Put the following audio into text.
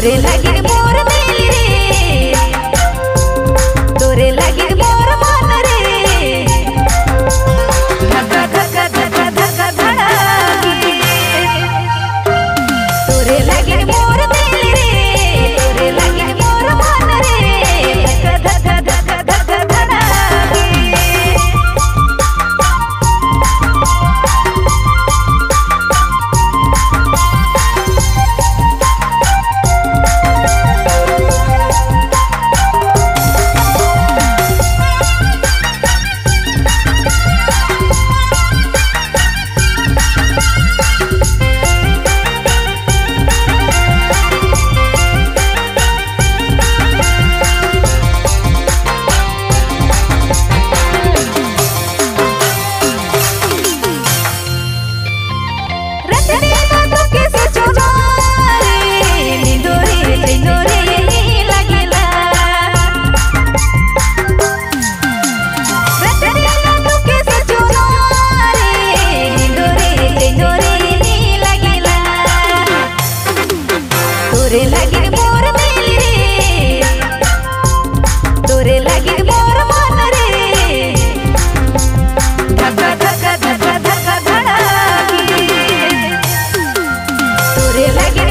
तोरे लगे मोर दिल रे, तोरे लगे मोर मन रे, धक्का धक्का धक्का धक्का धड़ाके। तोरे लगे मोर दिल रे, तोरे लगे मोर मन रे, धक्का धक्का धक्का धक्का धड़ाके। तोरे लगे मोर दिल रे, तोरे लगे मोर मन रे, धक्का धक्का धक्का धक्का धड़ाके। तोरे लगे